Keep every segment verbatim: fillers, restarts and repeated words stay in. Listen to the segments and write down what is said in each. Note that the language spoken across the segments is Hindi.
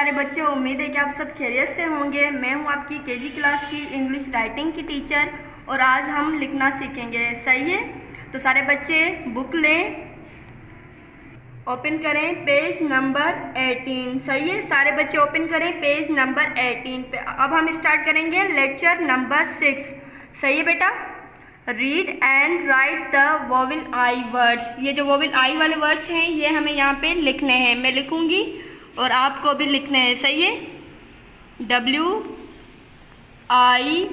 प्यारे बच्चों, उम्मीद है कि आप सब खैरियत से होंगे। मैं हूं आपकी केजी क्लास की इंग्लिश राइटिंग की टीचर और आज हम लिखना सीखेंगे। सही है, तो सारे बच्चे बुक लें, ओपन करें पेज नंबर अठारह। सही है, सारे बच्चे ओपन करें पेज नंबर अठारह पे। अब हम स्टार्ट करेंगे लेक्चर नंबर सिक्स। सही है बेटा, read and write the vowel I words. ये जो वोवेल आई वाले वर्ड्स हैं ये हमें यहाँ पे लिखने हैं। मैं लिखूंगी और आपको भी लिखने हैं। सही है, डब्ल्यू आई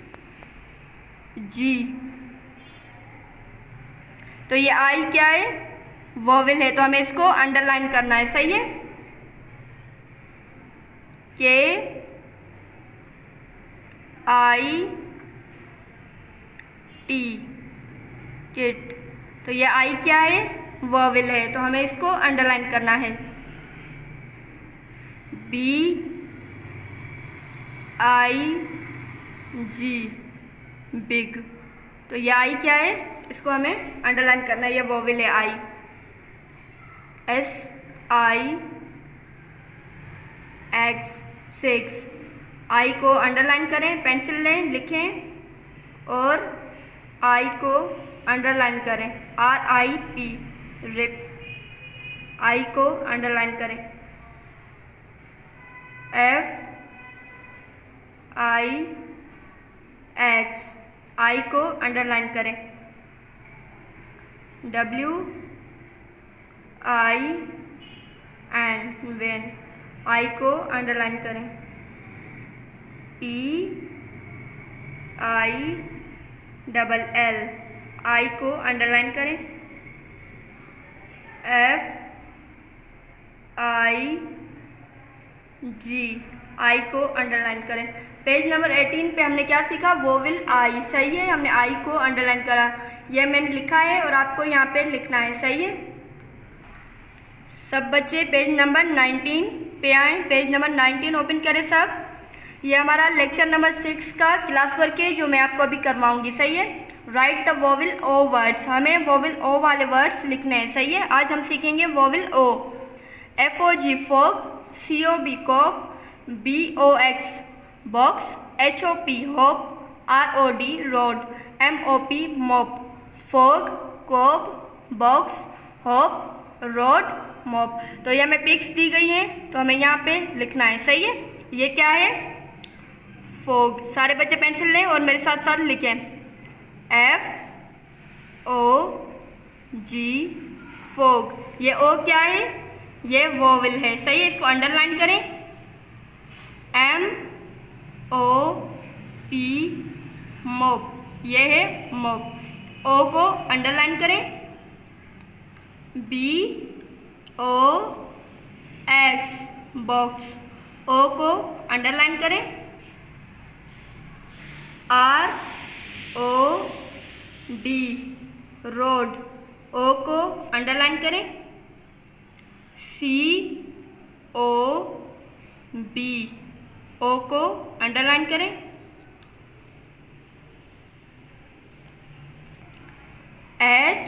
जी। तो ये आई क्या है? वोवेल है, तो हमें इसको अंडरलाइन करना है। सही है, के आई टी, किट। तो ये आई क्या है? वोवेल है, तो हमें इसको अंडरलाइन करना है। B I G, big. तो ये आई क्या है? इसको हमें अंडरलाइन करना है, ये वोवेल है I. S I X, six. I को अंडरलाइन करें, पेंसिल लें, लिखें और आई को अंडरलाइन करें। R I P, rip. I को अंडरलाइन करें। एफ आई एक्स, आई को अंडरलाइन करें। W I N, win. I को अंडरलाइन करें। P I double L, I को अंडरलाइन करें। एफ आई जी, आई को अंडरलाइन करें। पेज नंबर अठारह पे हमने क्या सीखा? Vowel I. सही है, हमने आई को अंडरलाइन करा। यह मैंने लिखा है और आपको यहाँ पे लिखना है। सही है, सब बच्चे पेज नंबर उन्नीस पे आए। पेज नंबर उन्नीस ओपन करें सब। ये हमारा लेक्चर नंबर सिक्स का क्लास वर्क है जो मैं आपको अभी करवाऊंगी। सही है, right the vowel O words. हमें वोवेल ओ वाले वर्ड्स लिखने हैं। सही है, आज हम सीखेंगे vowel O. F O G, fog. C O B, cob. B O X, box. H O P, hop. R O D, rod. M O P, mop. Fog, cob, box, hop, rod, mop. तो ये हमें पिक्स दी गई हैं, तो हमें यहाँ पे लिखना है। सही है, ये क्या है? फोग। सारे बच्चे पेंसिल लें और मेरे साथ साथ लिखें। F O G, fog. ये ओ क्या है? ये वोवेल है। सही है, इसको अंडरलाइन करें। एम ओ पी, मोप। ये है मोप। ओ को अंडरलाइन करें। B O X, box. O को अंडरलाइन करें। R O D, rod. O को अंडरलाइन करें। सी ओ बी, ओ को अंडरलाइन करें। H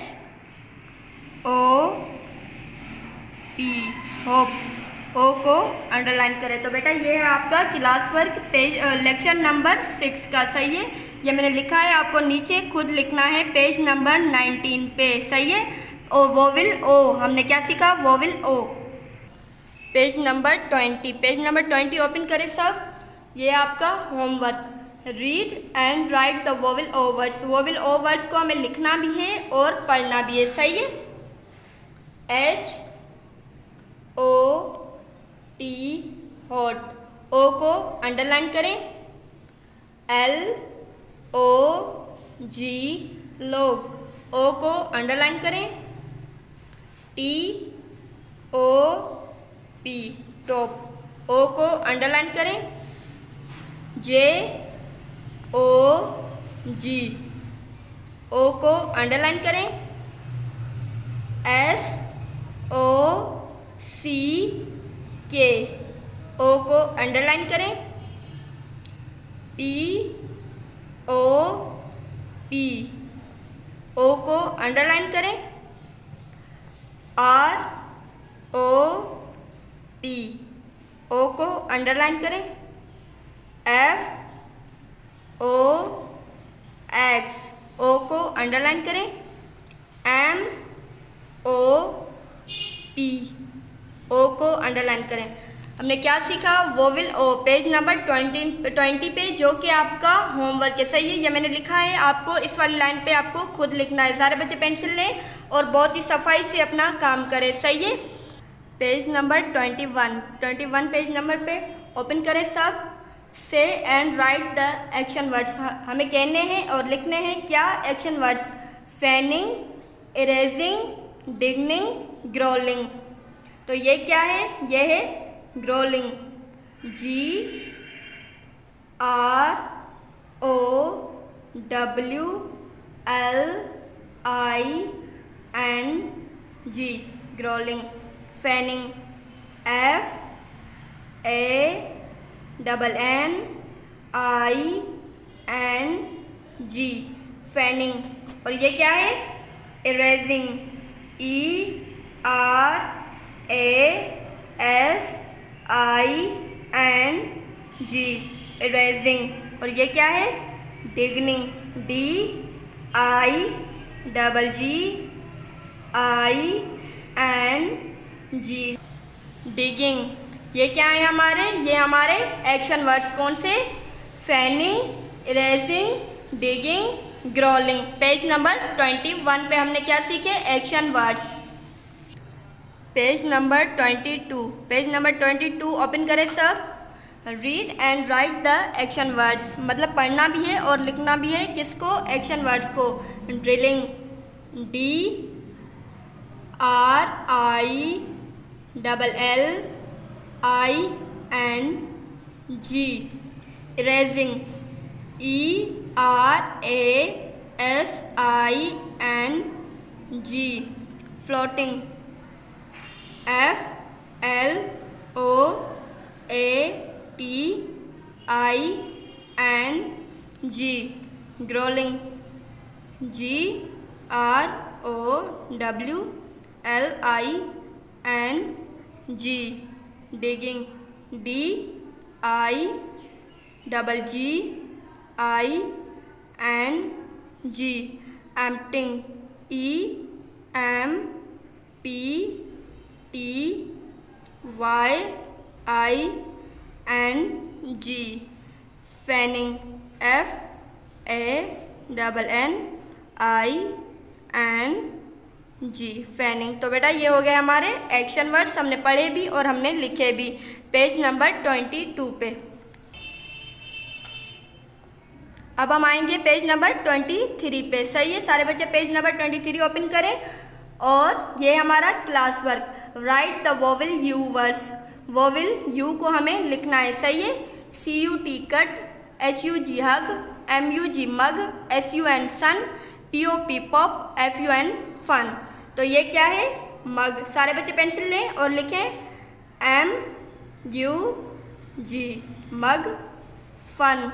O P, hop. O को अंडरलाइन करें। तो बेटा ये है आपका class work page lecture number six का। सही है, ये मैंने लिखा है, आपको नीचे खुद लिखना है पेज नंबर नाइनटीन पे। सही है, ओ वोवेल ओ, हमने क्या सीखा? Vowel O. Page number twenty, page number twenty open करें सब। ये आपका homework, read and write the vowel O words. Vowel O words को हमें लिखना भी है और पढ़ना भी है। सही है, H O T, hot. O को अंडरलाइन करें। एल ओ जी, लोग। ओ को अंडरलाइन करें। T O P, top. O को अंडरलाइन करें। जे ओ जी, ओ को अंडरलाइन करें। एस ओ सी के, ओ को अंडरलाइन करें। पी ओ पी, ओ को अंडरलाइन करें। आर ओ टी, ओ को अंडरलाइन करें, एफ ओ एक्स, ओ को अंडरलाइन करें, एम ओ पी, ओ को अंडरलाइन करें। हमने क्या सीखा? Vowel O, page number twenty twenty पे, जो कि आपका होमवर्क है। सही है, ये मैंने लिखा है, आपको इस वाली लाइन पे आपको खुद लिखना है। सारे बच्चे पेंसिल लें और बहुत ही सफाई से अपना काम करें। सही है, page number twenty one twenty one page number पे ओपन करें सब। Say and write the action words, हमें कहने हैं और लिखने हैं क्या action words? Fanning, erasing, digging, growling. तो ये क्या है? ये है growling, G R O W L I N G, growling. Fanning, F A double N I N G, fanning. और ये क्या है? Erasing, E R A S I N G, erasing. और ये क्या है? Digging, D I double G I N G, digging. ये क्या है हमारे? ये हमारे एक्शन वर्ड्स कौन से? Fanning, erasing, digging, growling. Page number twenty one पे हमने क्या सीखे? Action words. Page number twenty two page number twenty two open करें सब। Read and write the action words, मतलब पढ़ना भी है और लिखना भी है। किसको? एक्शन वर्ड्स को। Drilling, D R I double L I N G, erasing, E R A S I N G, floating, F L O A T I N G, growling, G R O W L I N G, digging, D I double G I N G, emptying, E M P T Y I N G, fanning, F A double N I N G, fanning. तो बेटा ये हो गए हमारे एक्शन वर्ड्स, हमने पढ़े भी और हमने लिखे भी। पेज नंबर ट्वेंटी टू पे अब हम आएंगे पेज नंबर ट्वेंटी थ्री पे। सही है, सारे बच्चे page number twenty three open करें और ये हमारा class work. Write the vowel U words, vowel U को हमें लिखना है। सही है, C U T cut, H U G hug, M U G mug, S U N sun, P O P pop, F U N fun. तो ये क्या है? मग। सारे बच्चे पेंसिल लें और लिखें M U G, mug, fun,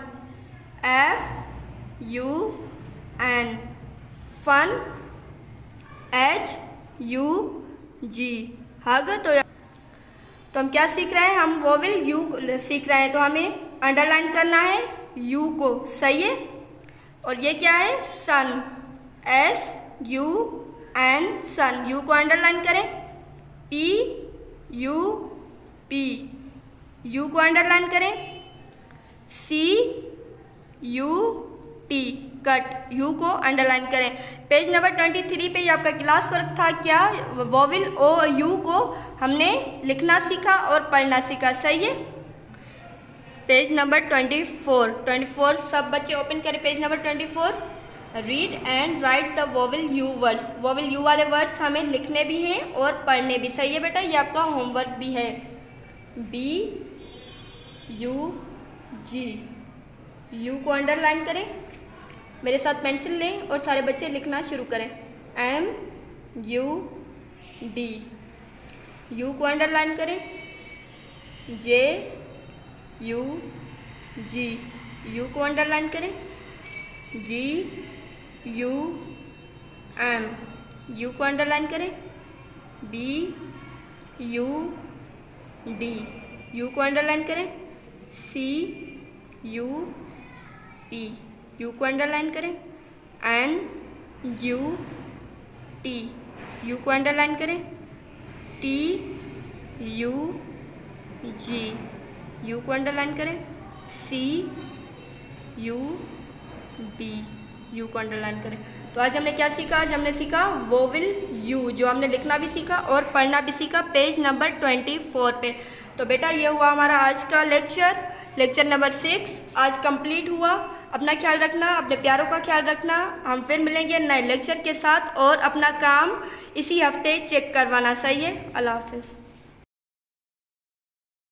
F U N, fun, H U G, hug. तो तो हम क्या सीख रहे हैं? हम वोवेल यू सीख रहे हैं, तो हमें अंडरलाइन करना है यू को। सही है, और ये क्या है? Sun, S U N, sun. U को अंडरलाइन करें, पी यू पी, यू को अंडरलाइन करें, C U T cut, U को अंडरलाइन करें। पेज नंबर ट्वेंटी थ्री पे ये आपका क्लास वर्क था। क्या? वोवेल ओ यू को हमने लिखना सीखा और पढ़ना सीखा। सही है, page number twenty four twenty four सब बच्चे ओपन करें page number twenty four. Read and write the vowel U words, vowel U वाले वर्ड्स हमें लिखने भी हैं और पढ़ने भी। सही है बेटा, ये आपका होमवर्क भी है। बी यू जी, यू को अंडरलाइन करें, मेरे साथ पेंसिल लें और सारे बच्चे लिखना शुरू करें। एम यू डी, यू को अंडरलाइन करें, जे यू जी, यू को अंडरलाइन करें, जी यू एम, यू को अंडरलाइन करें, बी यू डी, यू को अंडरलाइन करें, सी यू ई, यू को अंडरलाइन करें, एन यू टी, यू को अंडरलाइन करें, टी यू जी, यू को अंडरलाइन करें, सी यू बी, यू को अंडरलाइन करें। तो आज हमने क्या सीखा? आज हमने सीखा वोवेल यू, जो हमने लिखना भी सीखा और पढ़ना भी सीखा पेज नंबर ट्वेंटी फोर पे। तो बेटा ये हुआ हमारा आज का लेक्चर, लेक्चर नंबर सिक्स आज कंप्लीट हुआ। अपना ख्याल रखना, अपने प्यारों का ख्याल रखना। हम फिर मिलेंगे नए लेक्चर के साथ और अपना काम इसी हफ्ते चेक करवाना। सही है। अल्लाह हाफिज़।